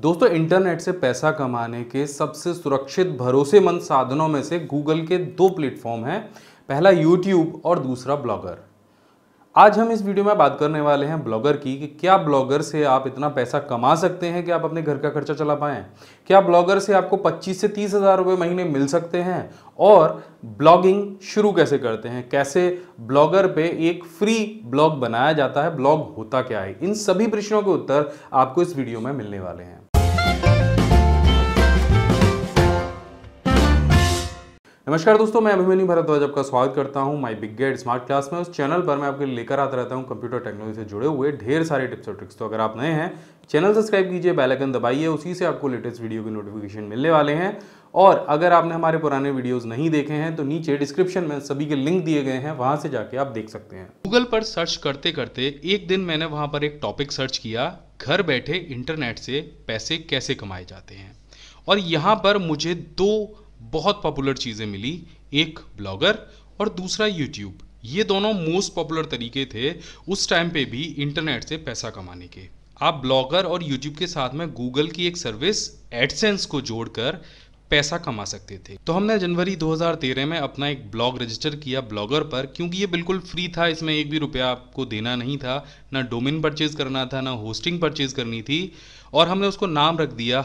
दोस्तों, इंटरनेट से पैसा कमाने के सबसे सुरक्षित भरोसेमंद साधनों में से गूगल के दो प्लेटफॉर्म हैं। पहला यूट्यूब और दूसरा ब्लॉगर। आज हम इस वीडियो में बात करने वाले हैं ब्लॉगर की कि क्या ब्लॉगर से आप इतना पैसा कमा सकते हैं कि आप अपने घर का खर्चा चला पाएं। क्या ब्लॉगर से आपको 25 से 30 हज़ार रुपये महीने मिल सकते हैं, और ब्लॉगिंग शुरू कैसे करते हैं, कैसे ब्लॉगर पे एक फ्री ब्लॉग बनाया जाता है, ब्लॉग होता क्या है। इन सभी प्रश्नों के उत्तर आपको इस वीडियो में मिलने वाले हैं। नमस्कार दोस्तों, मैं अभिमन्यु भारद्वाज आपका स्वागत करता हूं my big guide smart class में। उस चैनल पर मैं आपके लिए लेकर आता रहता हूं कंप्यूटर टेक्नोलॉजी से जुड़े हुए ढेर सारे टिप्स और ट्रिक्स। तो अगर आप नए हैं, चैनल सब्सक्राइब कीजिए, बेल आइकन दबाइए, उसी से आपको लेटेस्ट वीडियो की नोटिफिकेशन मिलने वाले हैं। और अगर आपने हमारे पुराने वीडियोस नहीं देखे हैं तो नीचे डिस्क्रिप्शन में सभी के लिंक दिए गए हैं, वहां से जाके आप देख सकते हैं। गूगल पर सर्च करते करते एक दिन मैंने वहां पर एक टॉपिक सर्च किया, घर बैठे इंटरनेट से पैसे कैसे कमाए जाते हैं। और यहाँ पर मुझे दो बहुत पॉपुलर चीज़ें मिली, एक ब्लॉगर और दूसरा यूट्यूब। ये दोनों मोस्ट पॉपुलर तरीके थे उस टाइम पे भी इंटरनेट से पैसा कमाने के। आप ब्लॉगर और यूट्यूब के साथ में गूगल की एक सर्विस एडसेंस को जोड़कर पैसा कमा सकते थे। तो हमने जनवरी 2013 में अपना एक ब्लॉग रजिस्टर किया ब्लॉगर पर, क्योंकि ये बिल्कुल फ्री था, इसमें एक भी रुपया आपको देना नहीं था, ना डोमेन परचेज करना था, ना होस्टिंग परचेज करनी थी। और हमने उसको नाम रख दिया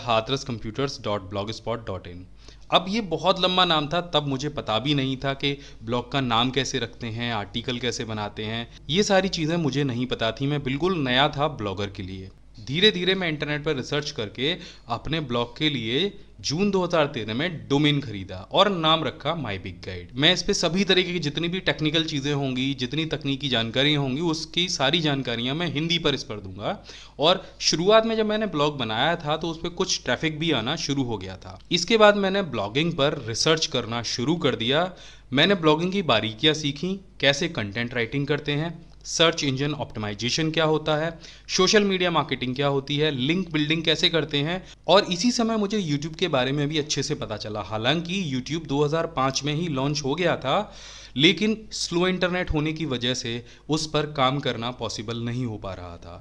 hathrascomputers.blogspot.in। अब ये बहुत लंबा नाम था, तब मुझे पता भी नहीं था कि ब्लॉग का नाम कैसे रखते हैं, आर्टिकल कैसे बनाते हैं, ये सारी चीज़ें मुझे नहीं पता थी। मैं बिल्कुल नया था ब्लॉगर के लिए। धीरे धीरे मैं इंटरनेट पर रिसर्च करके अपने ब्लॉग के लिए जून 2013 में डोमेन खरीदा और नाम रखा माय बिग गाइड। मैं इस पे सभी तरीके की जितनी भी टेक्निकल चीज़ें होंगी, जितनी तकनीकी जानकारियाँ होंगी, उसकी सारी जानकारियाँ मैं हिंदी पर इस पर दूंगा। और शुरुआत में जब मैंने ब्लॉग बनाया था तो उस पर कुछ ट्रैफिक भी आना शुरू हो गया था। इसके बाद मैंने ब्लॉगिंग पर रिसर्च करना शुरू कर दिया। मैंने ब्लॉगिंग की बारीकियाँ सीखी, कैसे कंटेंट राइटिंग करते हैं, सर्च इंजन ऑप्टिमाइजेशन क्या होता है, सोशल मीडिया मार्केटिंग क्या होती है, लिंक बिल्डिंग कैसे करते हैं। और इसी समय मुझे यूट्यूब के बारे में भी अच्छे से पता चला। हालांकि यूट्यूब 2005 में ही लॉन्च हो गया था, लेकिन स्लो इंटरनेट होने की वजह से उस पर काम करना पॉसिबल नहीं हो पा रहा था।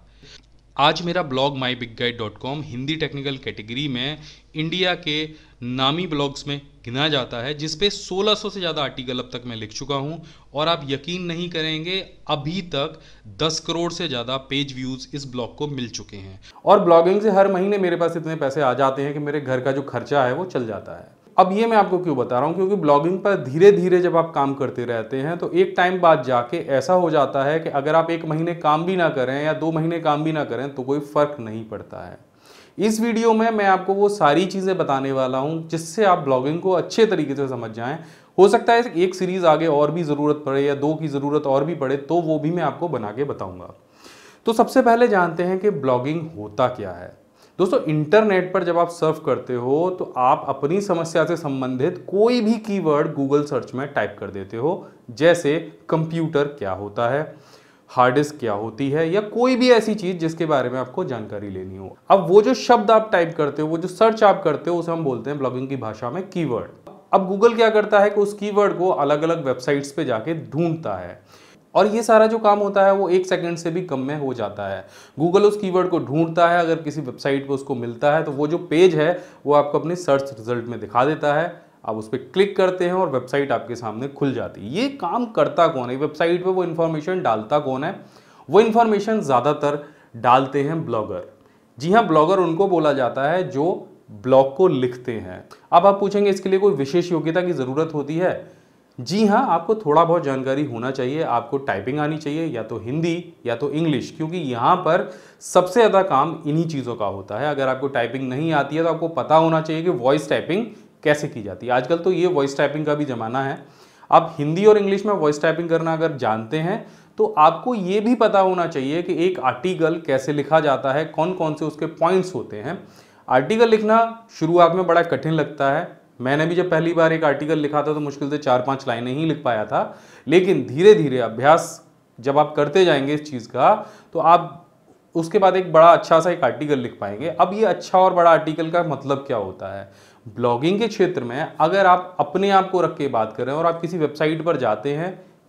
आज मेरा blog mybigguide.com Hindi technical category में इंडिया के नामी ब्लॉग्स में गिना जाता है, जिस पे 1600 से ज़्यादा आर्टिकल अब तक मैं लिख चुका हूं। और आप यकीन नहीं करेंगे, अभी तक 10 करोड़ से ज़्यादा पेज व्यूज़ इस ब्लॉग को मिल चुके हैं। और ब्लॉगिंग से हर महीने मेरे पास इतने पैसे आ जाते हैं कि मेरे घर का जो खर्चा है वो चल जाता है। अब ये मैं आपको क्यों बता रहा हूँ, क्योंकि ब्लॉगिंग पर धीरे धीरे जब आप काम करते रहते हैं तो एक टाइम बाद जाके ऐसा हो जाता है कि अगर आप 1 महीने काम भी ना करें या 2 महीने काम भी ना करें तो कोई फर्क नहीं पड़ता है। इस वीडियो में मैं आपको वो सारी चीज़ें बताने वाला हूँ जिससे आप ब्लॉगिंग को अच्छे तरीके से समझ जाएं। हो सकता है एक सीरीज़ आगे और भी ज़रूरत पड़े या 2 की ज़रूरत और भी पड़े, तो वो भी मैं आपको बना के बताऊँगा। तो सबसे पहले जानते हैं कि ब्लॉगिंग होता क्या है। दोस्तों, इंटरनेट पर जब आप सर्फ करते हो तो आप अपनी समस्या से संबंधित कोई भी कीवर्ड गूगल सर्च में टाइप कर देते हो, जैसे कंप्यूटर क्या होता है, हार्ड डिस्क क्या होती है, या कोई भी ऐसी चीज जिसके बारे में आपको जानकारी लेनी हो। अब वो जो शब्द आप टाइप करते हो, वो जो सर्च आप करते हो, उसे हम बोलते हैं ब्लॉगिंग की भाषा में कीवर्ड। अब गूगल क्या करता है कि उस कीवर्ड को अलग अलग वेबसाइट्स पे जाके ढूंढता है, और ये सारा जो काम होता है वो 1 सेकंड से भी कम में हो जाता है। गूगल उस कीवर्ड को ढूंढता है, अगर किसी वेबसाइट पे उसको मिलता है तो वो जो पेज है वो आपको अपने सर्च रिजल्ट में दिखा देता है। आप उस पर क्लिक करते हैं और वेबसाइट आपके सामने खुल जाती है। ये काम करता कौन है, वेबसाइट पे वो इन्फॉर्मेशन डालता कौन है? वो इन्फॉर्मेशन ज़्यादातर डालते हैं ब्लॉगर। जी हाँ, ब्लॉगर उनको बोला जाता है जो ब्लॉग को लिखते हैं। अब आप पूछेंगे इसके लिए कोई विशेष योग्यता की ज़रूरत होती है? जी हाँ, आपको थोड़ा बहुत जानकारी होना चाहिए। आपको टाइपिंग आनी चाहिए, या तो हिंदी या तो इंग्लिश, क्योंकि यहाँ पर सबसे ज़्यादा काम इन्हीं चीज़ों का होता है। अगर आपको टाइपिंग नहीं आती है तो आपको पता होना चाहिए कि वॉइस टाइपिंग कैसे की जाती है। आजकल तो ये वॉइस टाइपिंग का भी ज़माना है। आप हिंदी और इंग्लिश में वॉइस टाइपिंग करना अगर जानते हैं तो आपको ये भी पता होना चाहिए कि एक आर्टिकल कैसे लिखा जाता है, कौन कौन से उसके पॉइंट्स होते हैं। आर्टिकल लिखना शुरुआत में बड़ा कठिन लगता है। मैंने भी जब पहली बार एक आर्टिकल लिखा था तो मुश्किल से 4-5 लाइनें ही लिख पाया था, लेकिन धीरे धीरे अभ्यास जब आप करते जाएंगे इस चीज़ का तो आप उसके बाद एक बड़ा अच्छा सा एक आर्टिकल लिख पाएंगे। अब ये अच्छा और बड़ा आर्टिकल का मतलब क्या होता है? ब्लॉगिंग के क्षेत्र में अगर आप अपने आप को रख के बात करें और आप किसी वेबसाइट पर जाते हैं,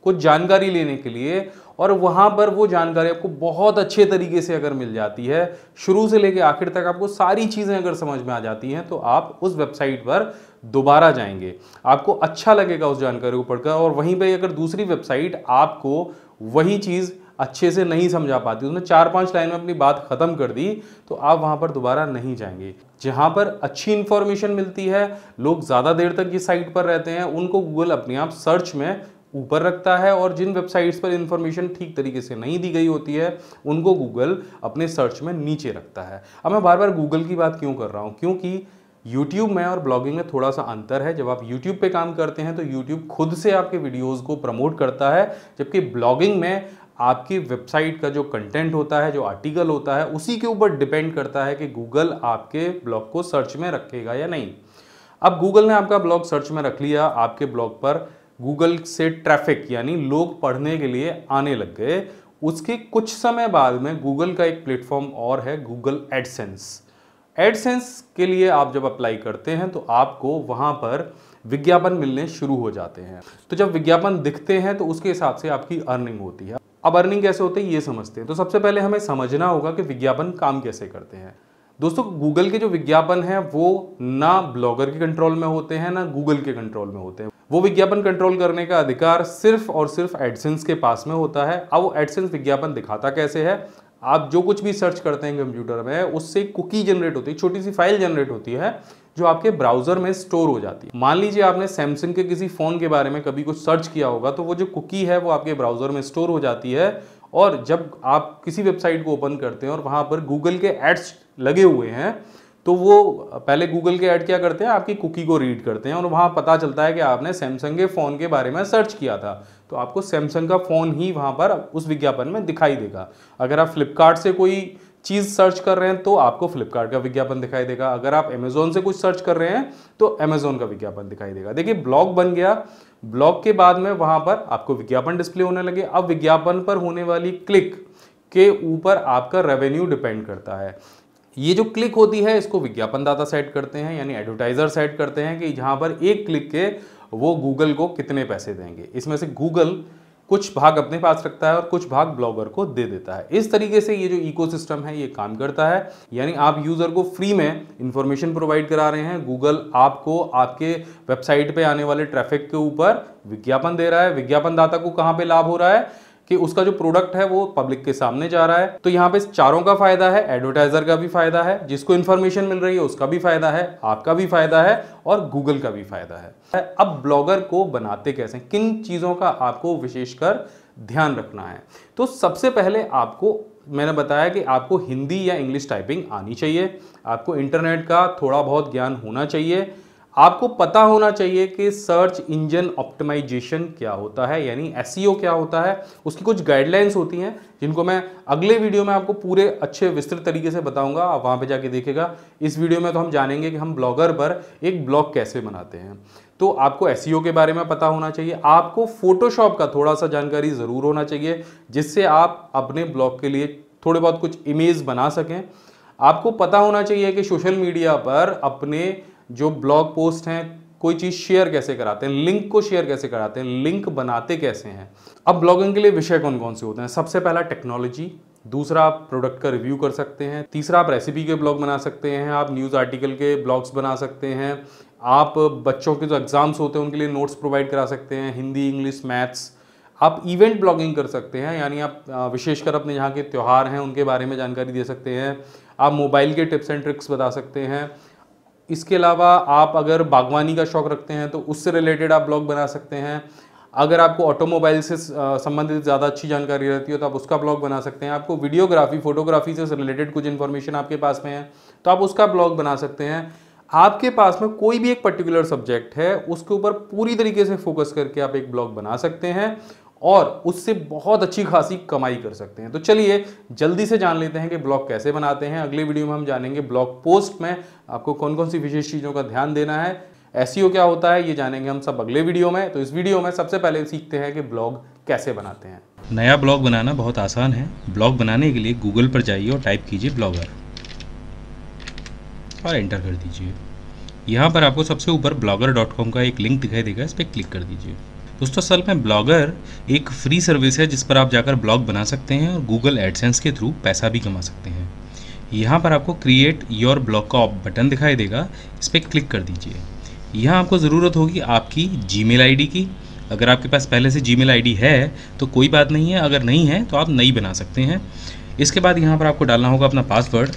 कुछ जानकारी लेने के लिए, और वहां पर वो जानकारी आपको बहुत अच्छे तरीके से अगर मिल जाती है, शुरू से लेकर आखिर तक आपको सारी चीजें अगर समझ में आ जाती हैं, तो आप उस वेबसाइट पर दोबारा जाएंगे, आपको अच्छा लगेगा उस जानकारी को पढ़कर। और वहीं पे अगर दूसरी वेबसाइट आपको वही चीज अच्छे से नहीं समझा पाती, उसने 4-5 लाइन में अपनी बात खत्म कर दी, तो आप वहां पर दोबारा नहीं जाएंगे। जहां पर अच्छी इंफॉर्मेशन मिलती है, लोग ज्यादा देर तक ये साइट पर रहते हैं, उनको गूगल अपने आप सर्च में ऊपर रखता है, और जिन वेबसाइट्स पर इंफॉर्मेशन ठीक तरीके से नहीं दी गई होती है, उनको गूगल अपने सर्च में नीचे रखता है। अब मैं बार बार गूगल की बात क्यों कर रहा हूं, क्योंकि YouTube में और ब्लॉगिंग में थोड़ा सा अंतर है। जब आप YouTube पे काम करते हैं तो YouTube खुद से आपके वीडियोस को प्रमोट करता है, जबकि ब्लॉगिंग में आपकी वेबसाइट का जो कंटेंट होता है, जो आर्टिकल होता है, उसी के ऊपर डिपेंड करता है कि गूगल आपके ब्लॉग को सर्च में रखेगा या नहीं। अब गूगल ने आपका ब्लॉग सर्च में रख लिया, आपके ब्लॉग पर गूगल से ट्रैफिक यानी लोग पढ़ने के लिए आने लग गए। उसके कुछ समय बाद में गूगल का एक प्लेटफॉर्म और है, गूगल एडसेंस। एडसेंस के लिए आप जब अप्लाई करते हैं तो आपको वहां पर विज्ञापन मिलने शुरू हो जाते हैं। तो जब विज्ञापन दिखते हैं तो उसके हिसाब से आपकी अर्निंग होती है। अब अर्निंग कैसे होती है ये समझते हैं। तो सबसे पहले हमें समझना होगा कि विज्ञापन काम कैसे करते हैं। दोस्तों, गूगल के जो विज्ञापन है वो ना ब्लॉगर के कंट्रोल में होते हैं, ना गूगल के कंट्रोल में होते हैं। वो विज्ञापन कंट्रोल करने का अधिकार सिर्फ और सिर्फ एडसेंस के पास में होता है। अब वो एडसेंस विज्ञापन दिखाता कैसे है, आप जो कुछ भी सर्च करते हैं कंप्यूटर में, उससे कुकी जनरेट होती है, छोटी सी फाइल जनरेट होती है जो आपके ब्राउजर में स्टोर हो जाती है। मान लीजिए आपने सैमसंग के किसी फोन के बारे में कभी कुछ सर्च किया होगा, तो वो जो कुकी है वो आपके ब्राउजर में स्टोर हो जाती है, और जब आप किसी वेबसाइट को ओपन करते हैं और वहां पर गूगल के एड्स लगे हुए हैं, तो वो पहले गूगल के ऐड क्या करते हैं, आपकी कुकी को रीड करते हैं, और वहां पता चलता है कि आपने सैमसंग के फोन के बारे में सर्च किया था, तो आपको सैमसंग का फोन ही वहां पर उस विज्ञापन में दिखाई देगा। अगर आप फ्लिपकार्ट से कोई चीज सर्च कर रहे हैं तो आपको फ्लिपकार्ट का विज्ञापन दिखाई देगा। अगर आप अमेजोन से कुछ सर्च कर रहे हैं तो अमेजोन का विज्ञापन दिखाई देगा। देखिए, ब्लॉग बन गया, ब्लॉग के बाद में वहां पर आपको विज्ञापन डिस्प्ले होने लगे। अब विज्ञापन पर होने वाली क्लिक के ऊपर आपका रेवेन्यू डिपेंड करता है। ये जो क्लिक होती है इसको विज्ञापन दाता सेट करते हैं, यानी एडवर्टाइजर सेट करते हैं कि जहां पर एक क्लिक के वो गूगल को कितने पैसे देंगे। इसमें से गूगल कुछ भाग अपने पास रखता है और कुछ भाग ब्लॉगर को दे देता है। इस तरीके से ये जो इकोसिस्टम है ये काम करता है, यानी आप यूजर को फ्री में इंफॉर्मेशन प्रोवाइड करा रहे हैं, गूगल आपको आपके वेबसाइट पे आने वाले ट्रैफिक के ऊपर विज्ञापन दे रहा है। विज्ञापन दाता को कहां पे लाभ हो रहा है कि उसका जो प्रोडक्ट है वो पब्लिक के सामने जा रहा है। तो यहाँ पे चारों का फायदा है, एडवर्टाइजर का भी फायदा है, जिसको इन्फॉर्मेशन मिल रही है उसका भी फायदा है, आपका भी फायदा है, और गूगल का भी फायदा है। अब ब्लॉगर को बनाते कैसे, किन चीजों का आपको विशेषकर ध्यान रखना है। तो सबसे पहले आपको मैंने बताया कि आपको हिंदी या इंग्लिश टाइपिंग आनी चाहिए, आपको इंटरनेट का थोड़ा बहुत ज्ञान होना चाहिए, आपको पता होना चाहिए कि सर्च इंजन ऑप्टिमाइजेशन क्या होता है, यानी एसईओ क्या होता है। उसकी कुछ गाइडलाइंस होती हैं जिनको मैं अगले वीडियो में आपको पूरे अच्छे विस्तृत तरीके से बताऊंगा, आप वहां पे जाके देखिएगा। इस वीडियो में तो हम जानेंगे कि हम ब्लॉगर पर एक ब्लॉग कैसे बनाते हैं। तो आपको एसईओ के बारे में पता होना चाहिए, आपको फोटोशॉप का थोड़ा सा जानकारी जरूर होना चाहिए, जिससे आप अपने ब्लॉग के लिए थोड़े बहुत कुछ इमेज बना सकें। आपको पता होना चाहिए कि सोशल मीडिया पर अपने जो ब्लॉग पोस्ट हैं कोई चीज शेयर कैसे कराते हैं, लिंक को शेयर कैसे कराते हैं, लिंक बनाते कैसे हैं। अब ब्लॉगिंग के लिए विषय कौन कौन से होते हैं, सबसे पहला टेक्नोलॉजी, दूसरा आप प्रोडक्ट का रिव्यू कर सकते हैं, तीसरा आप रेसिपी के ब्लॉग बना सकते हैं, आप न्यूज आर्टिकल के ब्लॉग्स बना सकते हैं, आप बच्चों के जो एग्जाम्स होते हैं उनके लिए नोट्स प्रोवाइड करा सकते हैं, हिंदी, इंग्लिश, मैथ्स। आप इवेंट ब्लॉगिंग कर सकते हैं, यानी आप विशेषकर अपने यहाँ के त्यौहार हैं उनके बारे में जानकारी दे सकते हैं। आप मोबाइल के टिप्स एंड ट्रिक्स बता सकते हैं। इसके अलावा आप अगर बागवानी का शौक रखते हैं तो उससे रिलेटेड आप ब्लॉग बना सकते हैं। अगर आपको ऑटोमोबाइल से संबंधित ज़्यादा अच्छी जानकारी रहती है तो आप उसका ब्लॉग बना सकते हैं। आपको वीडियोग्राफी, फोटोग्राफी से रिलेटेड कुछ इन्फॉर्मेशन आपके पास में है तो आप उसका ब्लॉग बना सकते हैं। आपके पास में कोई भी एक पर्टिकुलर सब्जेक्ट है उसके ऊपर पूरी तरीके से फोकस करके आप एक ब्लॉग बना सकते हैं और उससे बहुत अच्छी खासी कमाई कर सकते हैं। तो चलिए जल्दी से जान लेते हैं कि ब्लॉग कैसे बनाते हैं। अगले वीडियो में हम जानेंगे ब्लॉग पोस्ट में आपको कौन कौन सी विशेष चीज़ों का ध्यान देना है, एसईओ क्या होता है, ये जानेंगे हम सब अगले वीडियो में। तो इस वीडियो में सबसे पहले सीखते हैं कि ब्लॉग कैसे बनाते हैं। नया ब्लॉग बनाना बहुत आसान है। ब्लॉग बनाने के लिए गूगल पर जाइए और टाइप कीजिए ब्लॉगर और एंटर कर दीजिए। यहाँ पर आपको सबसे ऊपर blogger.com का एक लिंक दिखाई देगा, इस पर क्लिक कर दीजिए। दोस्तों असल में ब्लॉगर एक फ्री सर्विस है जिस पर आप जाकर ब्लॉग बना सकते हैं और गूगल एडसेंस के थ्रू पैसा भी कमा सकते हैं। यहाँ पर आपको क्रिएट योर ब्लॉग का बटन दिखाई देगा, इस पर क्लिक कर दीजिए। यहाँ आपको ज़रूरत होगी आपकी जीमेल आईडी की। अगर आपके पास पहले से जीमेल आईडी है तो कोई बात नहीं है, अगर नहीं है तो आप नई बना सकते हैं। इसके बाद यहाँ पर आपको डालना होगा अपना पासवर्ड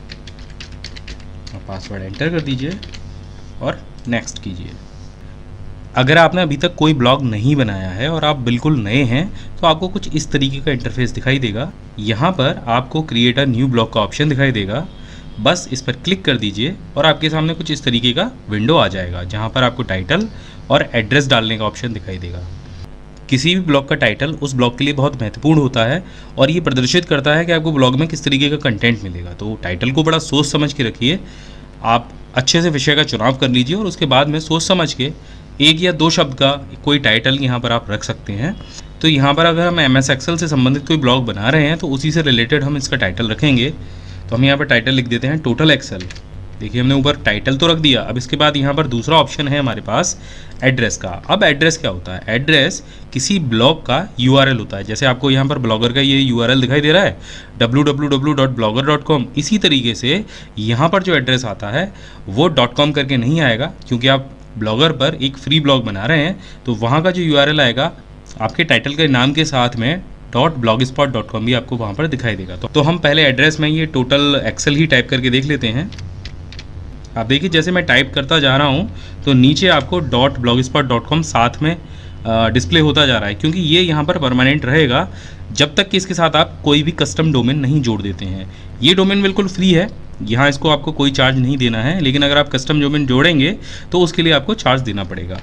एंटर कर दीजिए और नेक्स्ट कीजिए। अगर आपने अभी तक कोई ब्लॉग नहीं बनाया है और आप बिल्कुल नए हैं तो आपको कुछ इस तरीके का इंटरफेस दिखाई देगा। यहाँ पर आपको क्रिएट अ न्यू ब्लॉग का ऑप्शन दिखाई देगा, बस इस पर क्लिक कर दीजिए और आपके सामने कुछ इस तरीके का विंडो आ जाएगा जहाँ पर आपको टाइटल और एड्रेस डालने का ऑप्शन दिखाई देगा। किसी भी ब्लॉग का टाइटल उस ब्लॉग के लिए बहुत महत्वपूर्ण होता है और ये प्रदर्शित करता है कि आपको ब्लॉग में किस तरीके का कंटेंट मिलेगा। तो टाइटल को बड़ा सोच समझ के रखिए, आप अच्छे से विषय का चुनाव कर लीजिए और उसके बाद में सोच समझ के एक या दो शब्द का कोई टाइटल यहाँ पर आप रख सकते हैं। तो यहाँ पर अगर हम MS Excel से संबंधित कोई ब्लॉग बना रहे हैं तो उसी से रिलेटेड हम इसका टाइटल रखेंगे। तो हम यहाँ पर टाइटल लिख देते हैं टोटल एक्सेल। देखिए हमने ऊपर टाइटल तो रख दिया। अब इसके बाद यहाँ पर दूसरा ऑप्शन है हमारे पास एड्रेस का। अब एड्रेस क्या होता है? एड्रेस किसी ब्लॉग का URL होता है। जैसे आपको यहाँ पर ब्लॉगर का ये URL दिखाई दे रहा है www.blogger.com। इसी तरीके से यहाँ पर जो एड्रेस आता है वो .com करके नहीं आएगा, क्योंकि आप ब्लॉगर पर एक फ्री ब्लॉग बना रहे हैं तो वहाँ का जो URL आएगा आपके टाइटल के नाम के साथ में .blogspot.com भी आपको वहाँ पर दिखाई देगा। तो हम पहले एड्रेस में ये टोटल एक्सेल ही टाइप करके देख लेते हैं। आप देखिए जैसे मैं टाइप करता जा रहा हूँ तो नीचे आपको .blogspot.com साथ में डिस्प्ले होता जा रहा है, क्योंकि ये यहाँ पर परमानेंट रहेगा जब तक कि इसके साथ आप कोई भी कस्टम डोमेन नहीं जोड़ देते हैं। ये डोमेन बिल्कुल फ्री है, यहाँ इसको आपको कोई चार्ज नहीं देना है, लेकिन अगर आप कस्टम डोमेन जोड़ेंगे तो उसके लिए आपको चार्ज देना पड़ेगा।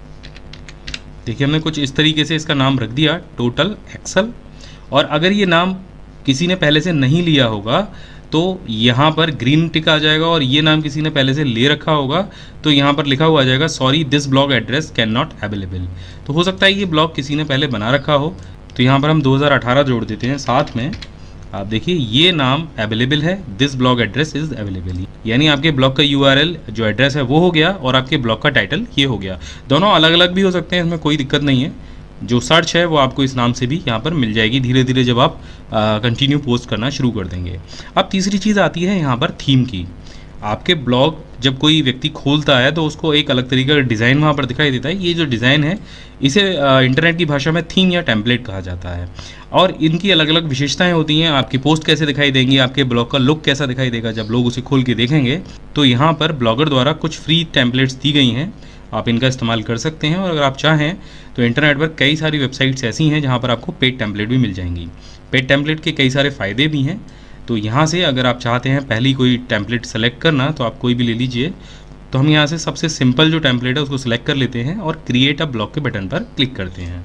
देखिए हमने कुछ इस तरीके से इसका नाम रख दिया टोटल एक्सेल। और अगर ये नाम किसी ने पहले से नहीं लिया होगा तो यहाँ पर ग्रीन टिक आ जाएगा, और ये नाम किसी ने पहले से ले रखा होगा तो यहाँ पर लिखा हुआ आ जाएगा sorry this blog address can not available. तो हो सकता है ये ब्लॉग किसी ने पहले बना रखा हो, तो यहाँ पर हम 2018 जोड़ देते हैं साथ में। आप देखिए ये नाम अवेलेबल है, this blog address is available, यानी आपके ब्लॉग का URL जो एड्रेस है वो हो गया और आपके ब्लॉग का टाइटल ये हो गया। दोनों अलग अलग भी हो सकते हैं, इसमें कोई दिक्कत नहीं है। जो सर्च है वो आपको इस नाम से भी यहाँ पर मिल जाएगी धीरे धीरे जब आप कंटिन्यू पोस्ट करना शुरू कर देंगे। अब तीसरी चीज़ आती है यहाँ पर थीम की। आपके ब्लॉग जब कोई व्यक्ति खोलता है तो उसको एक अलग तरीके का डिज़ाइन वहाँ पर दिखाई देता है। ये जो डिज़ाइन है इसे इंटरनेट की भाषा में थीम या टेम्पलेट कहा जाता है, और इनकी अलग अलग विशेषताएं होती हैं। आपकी पोस्ट कैसे दिखाई देंगी, आपके ब्लॉग का लुक कैसा दिखाई देगा जब लोग उसे खोल के देखेंगे। तो यहाँ पर ब्लॉगर द्वारा कुछ फ्री टेम्पलेट्स दी गई हैं, आप इनका इस्तेमाल कर सकते हैं। और अगर आप चाहें तो इंटरनेट पर कई सारी वेबसाइट्स ऐसी हैं जहाँ पर आपको पेड टेम्पलेट भी मिल जाएंगी। पेड टेम्पलेट के कई सारे फ़ायदे भी हैं, तो यहाँ से अगर आप चाहते हैं पहली कोई टेम्पलेट सेलेक्ट करना तो आप कोई भी ले लीजिए। तो हम यहाँ से सबसे सिंपल जो टेम्पलेट है उसको सिलेक्ट कर लेते हैं और क्रिएट अ ब्लॉग के बटन पर क्लिक करते हैं।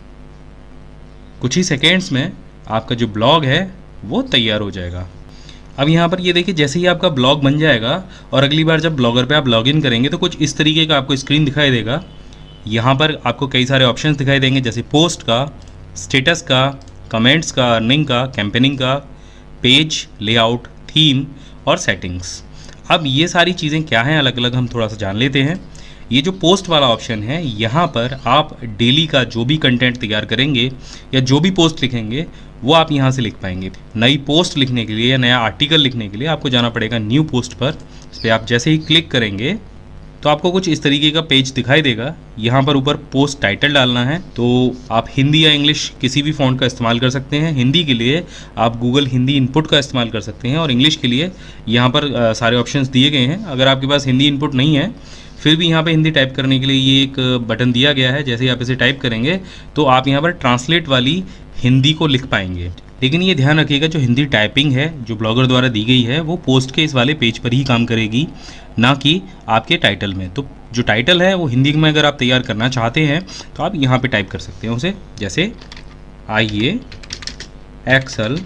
कुछ ही सेकेंड्स में आपका जो ब्लॉग है वो तैयार हो जाएगा। अब यहाँ पर ये देखिए जैसे ही आपका ब्लॉग बन जाएगा और अगली बार जब ब्लॉगर पे आप लॉगिन करेंगे तो कुछ इस तरीके का आपको स्क्रीन दिखाई देगा। यहाँ पर आपको कई सारे ऑप्शंस दिखाई देंगे, जैसे पोस्ट का, स्टेटस का, कमेंट्स का, अर्निंग का, कैंपेनिंग का, पेज लेआउट, थीम और सेटिंग्स। अब ये सारी चीज़ें क्या हैं अलग अलग हम थोड़ा सा जान लेते हैं। ये जो पोस्ट वाला ऑप्शन है, यहाँ पर आप डेली का जो भी कंटेंट तैयार करेंगे या जो भी पोस्ट लिखेंगे वो आप यहाँ से लिख पाएंगे। नई पोस्ट लिखने के लिए या नया आर्टिकल लिखने के लिए आपको जाना पड़ेगा न्यू पोस्ट पर। इस पर आप जैसे ही क्लिक करेंगे तो आपको कुछ इस तरीके का पेज दिखाई देगा। यहाँ पर ऊपर पोस्ट टाइटल डालना है, तो आप हिंदी या इंग्लिश किसी भी फ़ॉन्ट का इस्तेमाल कर सकते हैं। हिंदी के लिए आप गूगल हिंदी इनपुट का इस्तेमाल कर सकते हैं, और इंग्लिश के लिए यहाँ पर सारे ऑप्शंस दिए गए हैं। अगर आपके पास हिंदी इनपुट नहीं है फिर भी यहाँ पे हिंदी टाइप करने के लिए ये एक बटन दिया गया है। जैसे ही आप इसे टाइप करेंगे तो आप यहाँ पर ट्रांसलेट वाली हिंदी को लिख पाएंगे। लेकिन ये ध्यान रखिएगा जो हिंदी टाइपिंग है जो ब्लॉगर द्वारा दी गई है वो पोस्ट के इस वाले पेज पर ही काम करेगी, ना कि आपके टाइटल में। तो जो टाइटल है वो हिंदी में अगर आप तैयार करना चाहते हैं तो आप यहाँ पे टाइप कर सकते हैं उसे, जैसे आइए एक्सेल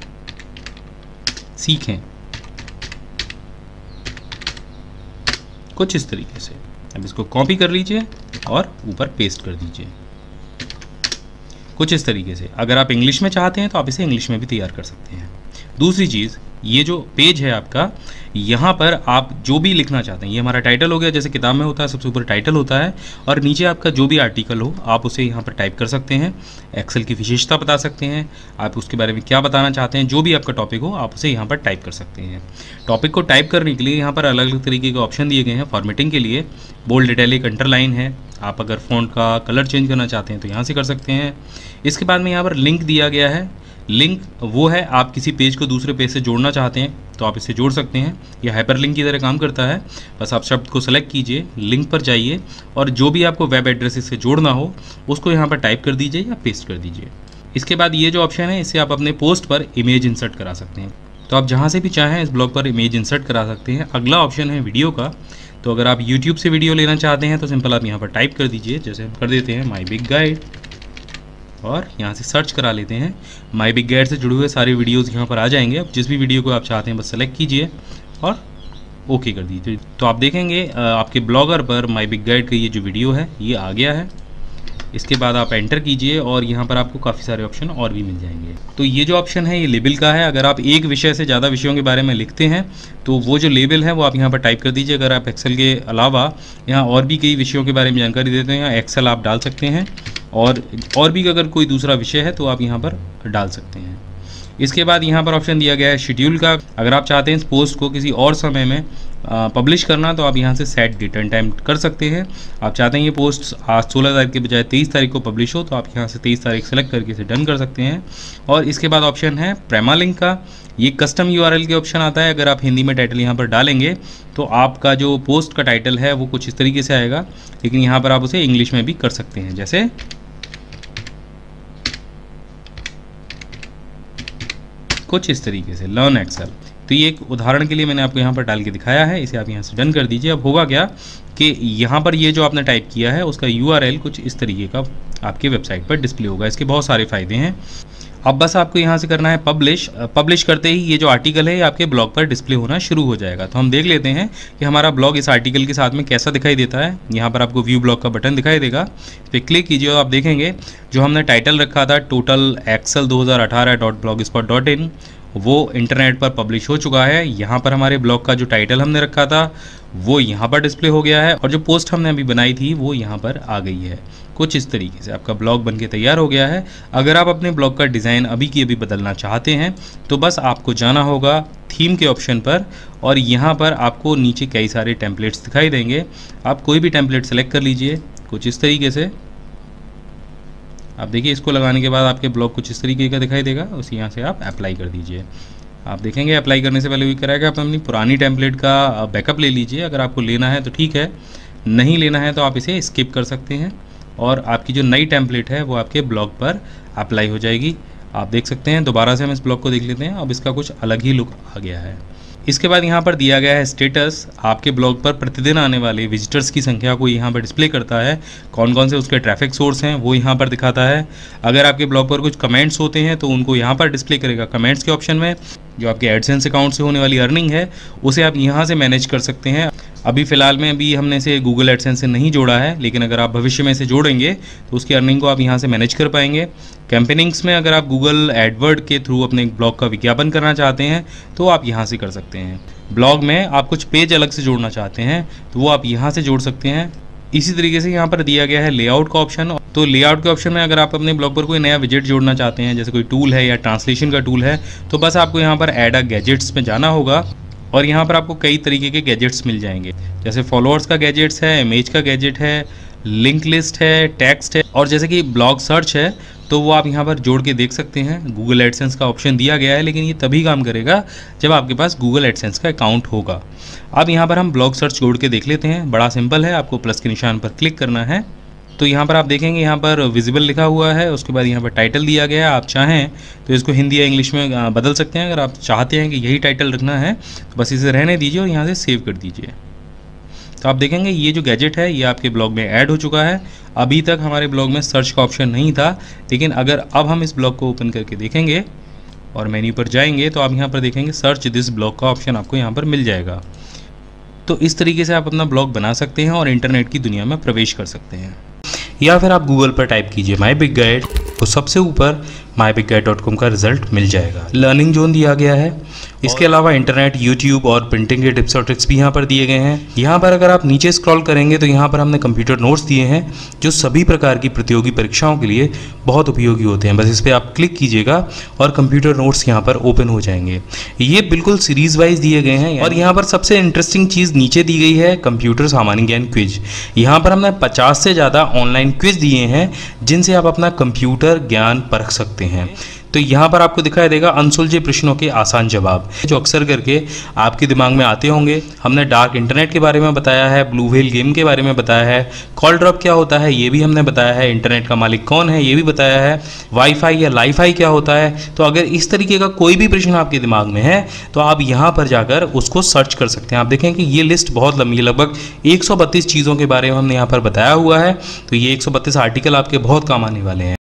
सीखें, कुछ इस तरीके से। अब इसको कॉपी कर लीजिए और ऊपर पेस्ट कर दीजिए, कुछ इस तरीके से। अगर आप इंग्लिश में चाहते हैं तो आप इसे इंग्लिश में भी तैयार कर सकते हैं। दूसरी चीज़, ये जो पेज है आपका, यहाँ पर आप जो भी लिखना चाहते हैं, ये हमारा टाइटल हो गया, जैसे किताब में होता है सबसे ऊपर टाइटल होता है, और नीचे आपका जो भी आर्टिकल हो आप उसे यहाँ पर टाइप कर सकते हैं। एक्सेल की विशेषता बता सकते हैं, आप उसके बारे में क्या बताना चाहते हैं, जो भी आपका टॉपिक हो आप उसे यहाँ पर टाइप कर सकते हैं। टॉपिक को टाइप करने के लिए यहाँ पर अलग अलग तरीके के ऑप्शन दिए गए हैं। फॉर्मेटिंग के लिए बोल्ड, इटैलिक, अंडरलाइन है। आप अगर फ़ॉन्ट का कलर चेंज करना चाहते हैं तो यहाँ से कर सकते हैं। इसके बाद में यहाँ पर लिंक दिया गया है। लिंक वो है, आप किसी पेज को दूसरे पेज से जोड़ना चाहते हैं तो आप इसे जोड़ सकते हैं। यह हाइपरलिंक की तरह काम करता है। बस आप शब्द को सेलेक्ट कीजिए, लिंक पर जाइए और जो भी आपको वेब एड्रेस से जोड़ना हो उसको यहाँ पर टाइप कर दीजिए या पेस्ट कर दीजिए। इसके बाद ये जो ऑप्शन है, इससे आप अपने पोस्ट पर इमेज इंसर्ट करा सकते हैं। तो आप जहाँ से भी चाहें इस ब्लॉग पर इमेज इंसर्ट करा सकते हैं। अगला ऑप्शन है वीडियो का। तो अगर आप यूट्यूब से वीडियो लेना चाहते हैं तो सिंपल आप यहाँ पर टाइप कर दीजिए, जैसे हम कर देते हैं माई बिग गाइड, और यहाँ से सर्च करा लेते हैं। माई बिग गाइड से जुड़े हुए सारे वीडियोस यहाँ पर आ जाएंगे। अब जिस भी वीडियो को आप चाहते हैं बस सेलेक्ट कीजिए और ओके कर दीजिए। तो आप देखेंगे आपके ब्लॉगर पर माई बिग गाइड का ये जो वीडियो है ये आ गया है। इसके बाद आप एंटर कीजिए और यहाँ पर आपको काफ़ी सारे ऑप्शन और भी मिल जाएंगे। तो ये जो ऑप्शन है ये लेबल का है। अगर आप एक विषय से ज़्यादा विषयों के बारे में लिखते हैं तो वो जो लेबल है वो आप यहाँ पर टाइप कर दीजिए। अगर आप एक्सेल के अलावा यहाँ और भी कई विषयों के बारे में जानकारी देते हैं, एक्सेल आप डाल सकते हैं, और भी अगर कोई दूसरा विषय है तो आप यहाँ पर डाल सकते हैं। इसके बाद यहाँ पर ऑप्शन दिया गया है शेड्यूल का। अगर आप चाहते हैं इस पोस्ट को किसी और समय में पब्लिश करना तो आप यहाँ से सेट डेट एंड टाइम कर सकते हैं। आप चाहते हैं ये पोस्ट आज 16 तारीख के बजाय 23 तारीख को पब्लिश हो तो आप यहाँ से 23 तारीख सेलेक्ट करके इसे डन कर सकते हैं। और इसके बाद ऑप्शन है प्रेमालिंक का। ये कस्टम यूआरएल के ऑप्शन आता है। अगर आप हिंदी में टाइटल यहाँ पर डालेंगे तो आपका जो पोस्ट का टाइटल है वो कुछ इस तरीके से आएगा, लेकिन यहाँ पर आप उसे इंग्लिश में भी कर सकते हैं, जैसे कुछ इस तरीके से लर्न एक्सेल। तो ये एक उदाहरण के लिए मैंने आपको यहाँ पर डाल के दिखाया है। इसे आप यहाँ से डन कर दीजिए। अब होगा क्या कि यहाँ पर ये जो आपने टाइप किया है उसका यूआरएल कुछ इस तरीके का आपके वेबसाइट पर डिस्प्ले होगा। इसके बहुत सारे फ़ायदे हैं। अब बस आपको यहाँ से करना है पब्लिश। पब्लिश करते ही ये जो आर्टिकल है ये आपके ब्लॉग पर डिस्प्ले होना शुरू हो जाएगा। तो हम देख लेते हैं कि हमारा ब्लॉग इस आर्टिकल के साथ में कैसा दिखाई देता है। यहाँ पर आपको व्यू ब्लॉग का बटन दिखाई देगा, इस पर क्लिक कीजिए और आप देखेंगे जो हमने टाइटल रखा था टोटल एक्सेल 2018.blogspot.in वो इंटरनेट पर पब्लिश हो चुका है। यहाँ पर हमारे ब्लॉग का जो टाइटल हमने रखा था वो यहाँ पर डिस्प्ले हो गया है और जो पोस्ट हमने अभी बनाई थी वो यहाँ पर आ गई है। कुछ इस तरीके से आपका ब्लॉग बनके तैयार हो गया है। अगर आप अपने ब्लॉग का डिज़ाइन अभी की अभी बदलना चाहते हैं तो बस आपको जाना होगा थीम के ऑप्शन पर और यहाँ पर आपको नीचे कई सारे टेम्पलेट्स दिखाई देंगे। आप कोई भी टेम्पलेट सेलेक्ट कर लीजिए कुछ इस तरीके से। आप देखिए इसको लगाने के बाद आपके ब्लॉग कुछ इस तरीके का दिखाई देगा। उसी यहाँ से आप अप्लाई कर दीजिए। आप देखेंगे अप्लाई करने से पहले भी कराएगा आप अपनी पुरानी टेम्पलेट का बैकअप ले लीजिए। अगर आपको लेना है तो ठीक है, नहीं लेना है तो आप इसे स्किप कर सकते हैं और आपकी जो नई टेम्पलेट है वो आपके ब्लॉग पर अप्लाई हो जाएगी। आप देख सकते हैं। दोबारा से हम इस ब्लॉग को देख लेते हैं। अब इसका कुछ अलग ही लुक आ गया है। इसके बाद यहाँ पर दिया गया है स्टेटस। आपके ब्लॉग पर प्रतिदिन आने वाले विजिटर्स की संख्या को यहाँ पर डिस्प्ले करता है। कौन कौन से उसके ट्रैफिक सोर्स हैं वो यहाँ पर दिखाता है। अगर आपके ब्लॉग पर कुछ कमेंट्स होते हैं तो उनको यहाँ पर डिस्प्ले करेगा कमेंट्स के ऑप्शन में। जो आपके एडसेंस अकाउंट से होने वाली अर्निंग है उसे आप यहाँ से मैनेज कर सकते हैं। अभी फ़िलहाल में अभी हमने इसे गूगल एडसेंस से नहीं जोड़ा है, लेकिन अगर आप भविष्य में इसे जोड़ेंगे तो उसकी अर्निंग को आप यहाँ से मैनेज कर पाएंगे। कैंपेनिंग्स में अगर आप गूगल एडवर्ड के थ्रू अपने ब्लॉग का विज्ञापन करना चाहते हैं तो आप यहाँ से कर सकते हैं। ब्लॉग में आप कुछ पेज अलग से जोड़ना चाहते हैं तो वो आप यहाँ से जोड़ सकते हैं। इसी तरीके से यहाँ पर दिया गया है लेआउट का ऑप्शन। तो लेआउट के ऑप्शन में अगर आप अपने ब्लॉग पर कोई नया विजेट जोड़ना चाहते हैं, जैसे कोई टूल है या ट्रांसलेशन का टूल है, तो बस आपको यहाँ पर ऐड अ गैजेट्स में जाना होगा और यहाँ पर आपको कई तरीके के गैजेट्स मिल जाएंगे। जैसे फॉलोअर्स का गैजेट्स है, इमेज का गैजेट है, लिंक लिस्ट है, टेक्स्ट है और जैसे कि ब्लॉग सर्च है तो वो आप यहाँ पर जोड़ के देख सकते हैं। गूगल एडसेंस का ऑप्शन दिया गया है, लेकिन ये तभी काम करेगा जब आपके पास गूगल एडसेंस का अकाउंट होगा। अब यहाँ पर हम ब्लॉग सर्च जोड़ के देख लेते हैं। बड़ा सिंपल है, आपको प्लस के निशान पर क्लिक करना है। तो यहाँ पर आप देखेंगे यहाँ पर विजिबल लिखा हुआ है, उसके बाद यहाँ पर टाइटल दिया गया है। आप चाहें तो इसको हिंदी या इंग्लिश में बदल सकते हैं। अगर आप चाहते हैं कि यही टाइटल रखना है तो बस इसे रहने दीजिए और यहाँ से सेव कर दीजिए। तो आप देखेंगे ये जो गैजेट है ये आपके ब्लॉग में ऐड हो चुका है। अभी तक हमारे ब्लॉग में सर्च का ऑप्शन नहीं था, लेकिन अगर अब हम इस ब्लॉग को ओपन करके देखेंगे और मेन्यू पर जाएंगे तो आप यहाँ पर देखेंगे सर्च दिस ब्लॉग का ऑप्शन आपको यहाँ पर मिल जाएगा। तो इस तरीके से आप अपना ब्लॉग बना सकते हैं और इंटरनेट की दुनिया में प्रवेश कर सकते हैं। या फिर आप गूगल पर टाइप कीजिए माई बिग गाइड, तो सबसे ऊपर myBigGuide.com का रिजल्ट मिल जाएगा। लर्निंग जोन दिया गया है इसके अलावा इंटरनेट, यूट्यूब और प्रिंटिंग के टिप्स और ट्रिक्स भी यहाँ पर दिए गए हैं। यहाँ पर अगर आप नीचे स्क्रॉल करेंगे तो यहाँ पर हमने कंप्यूटर नोट्स दिए हैं जो सभी प्रकार की प्रतियोगी परीक्षाओं के लिए बहुत उपयोगी होते हैं। बस इस पर आप क्लिक कीजिएगा और कंप्यूटर नोट्स यहाँ पर ओपन हो जाएंगे। ये बिल्कुल सीरीज वाइज दिए गए हैं और यहाँ पर सबसे इंटरेस्टिंग चीज़ नीचे दी गई है कंप्यूटर सामान्य ज्ञान क्विज। यहाँ पर हमने 50 से ज़्यादा ऑनलाइन क्विज दिए हैं जिनसे आप अपना कंप्यूटर ज्ञान परख सकते हैं। तो यहाँ पर आपको दिखाई देगा अनसुलझे प्रश्नों के आसान जवाब, जो अक्सर करके आपके दिमाग में आते होंगे। हमने डार्क इंटरनेट के बारे में बताया है, ब्लू व्हेल गेम के बारे में बताया है, कॉल ड्रॉप क्या होता है ये भी हमने बताया है, इंटरनेट का मालिक कौन है ये भी बताया है, वाईफाई या लाईफाई क्या होता है। तो अगर इस तरीके का कोई भी प्रश्न आपके दिमाग में है तो आप यहाँ पर जाकर उसको सर्च कर सकते हैं। आप देखें कि ये लिस्ट बहुत लंबी है, लगभग 132 चीज़ों के बारे में हमने यहाँ पर बताया हुआ है। तो ये 132 आर्टिकल आपके बहुत काम आने वाले हैं।